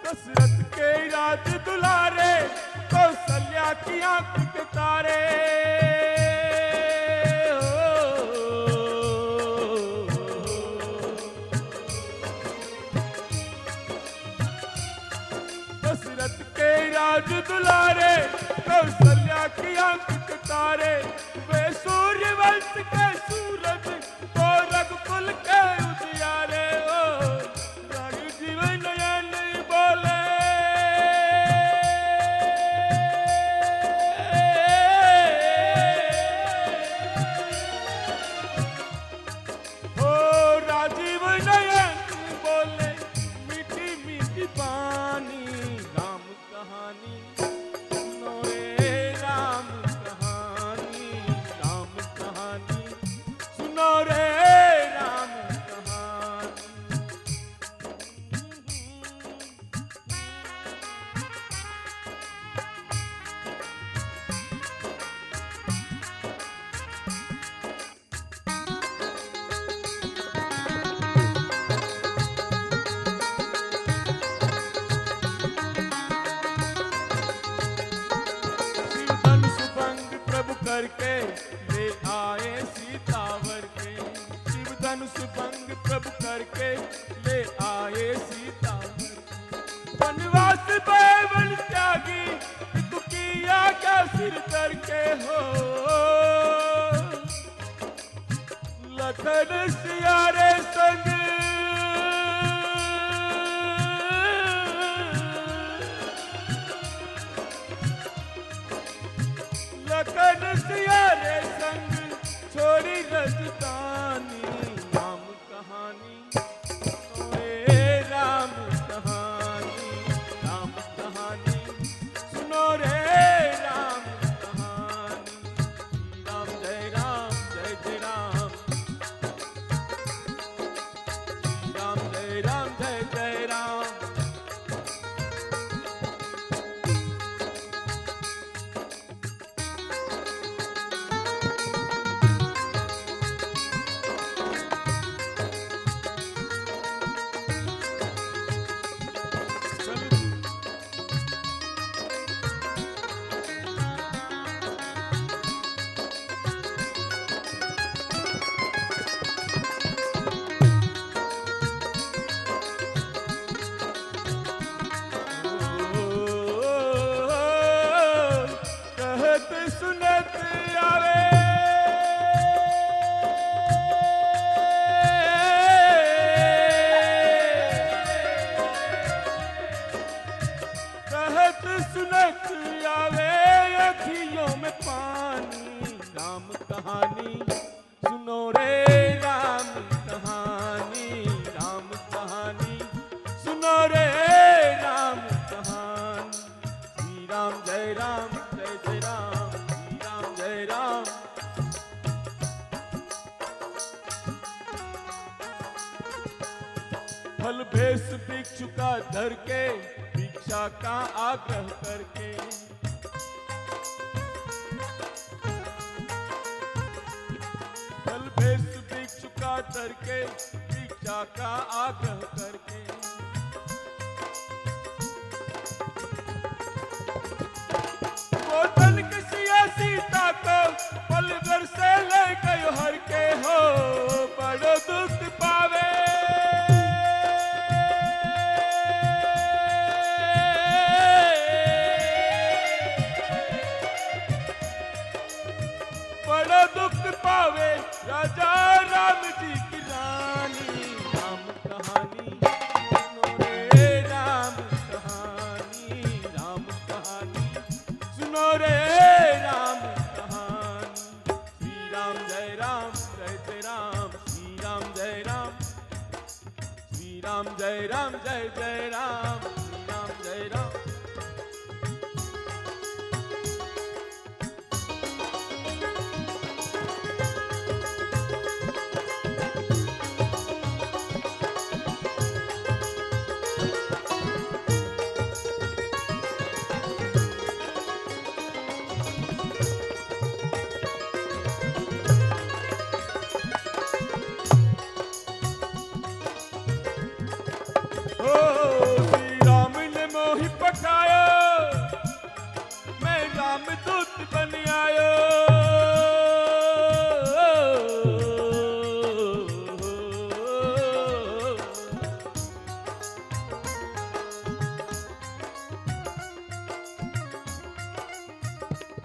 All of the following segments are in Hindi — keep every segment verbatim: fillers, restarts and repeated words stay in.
दशरथ के राज दुलारे, कौशल्या की आंख के तारे। दशरथ के राज दुलारे, कौशल्या की आंख के तारे। वे सूर्य वंश के सूरज, तो रघुकुल के उजियारे। ओ रानी जीवन नयन बोले, ओ राजीव नयन बोले, मीठी मीठी बानी। राम कहानी सुनो रे, राम कहानी, राम कहानी सुनो रे, राम कहानी। शिव धनुष भंग प्रभु करके ले आए सीतावर के। शिव धनुष भंग प्रभु करके ले आए सीतावर के। वनवास वन त्यागी, तू किया क्या सिर करके हो। लखन सियारे संग, लखन सियारे संग छोड़ी रजतानी। राम कहानी सुनो रे, राम कहानी, राम कहानी सुनो रे, राम कहानी। राम जय राम, जय जय राम, राम जय राम, जय जय राम। कहत सुनत आवे, कहत सुनत आवे अखियों में पानी। राम कहानी सुनो रे, राम कहानी, राम कहानी सुनो रे, राम कहानी। श्री राम जय राम, जय जय राम, श्री राम जय राम। फल भेष भिक्षु का धर के, भिक्षा का आग्रह करके। फल भेष भिक्षु का धर के, भिक्षा का आग्रह करके। वो धन किसिया सीता को पल भर से ले गयो हर के। हो बड़ो दुख पावे, बड़ा दुख पावे राजा राम जी की रानी। राम कहानी सुनो रे, राम कहानी, राम कहानी सुनो रे, राम कहानी। श्री राम जय राम, जय जय राम, श्री राम जय राम, श्री राम जय राम, जय जय राम, श्री राम जय राम। हो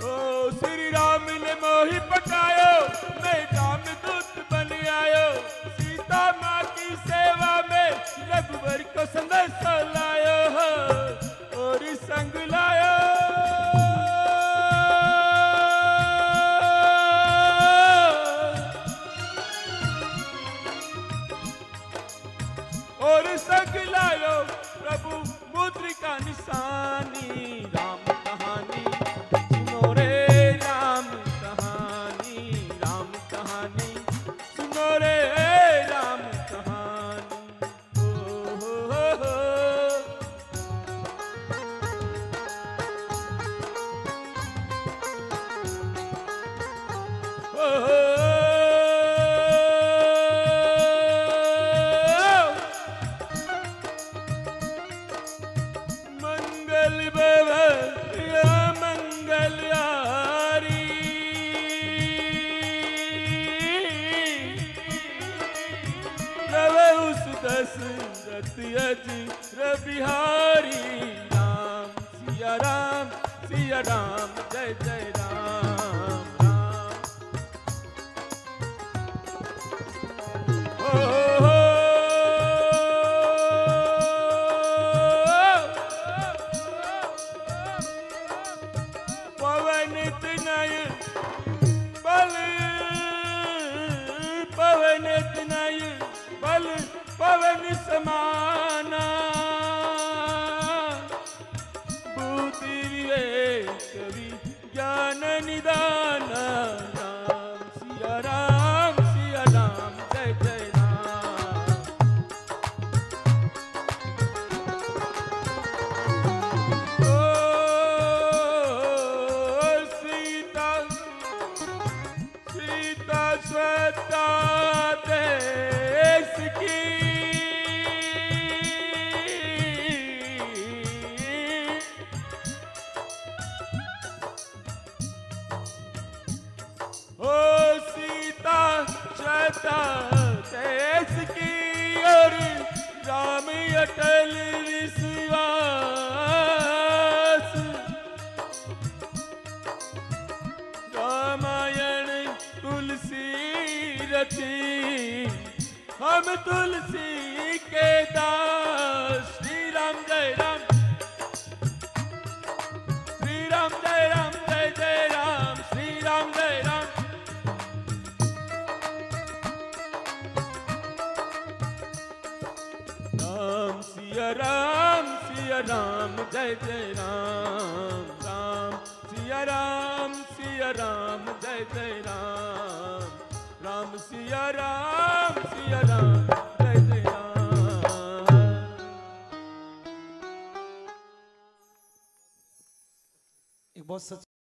ओ श्री राम ने मोहि पटायो, मैं राम दूत बन आयो। सीता माँ की सेवा में रघुवर को संदेशा लायो और संग लायो। और संग लायो प्रभु मुद्रिका निशानी। राम कहानी सुनो रे राम कहानी, राम कहानी सुनो रे राम कहानी। ओ हो हो हो। ओ हो। मंगल भवन या मंगल हारी, प्रभु सुदशरथ अजिर बिहारी। राम सिया राम सिया राम जय जय राम राम। ओ हो हो। पवन तनय बल पवन तनय बल पवन समाना। बुद्धि विवेक विज्ञान निदान। राम सिया राम सिया राम जय जय राम। स्वता देश की ओ सीता स्वता देश की और राम अटल विश्वास। रामायण तुलसी रची हम तुलसी के दास। श्री राम जय राम श्री राम जय राम जय जय राम श्री राम जय राम। राम सिया राम सिया राम जय जय राम राम। सिया राम सिया राम जय जय राम। राम सिया राम सिया राम जय जय राम। एक बहुत सच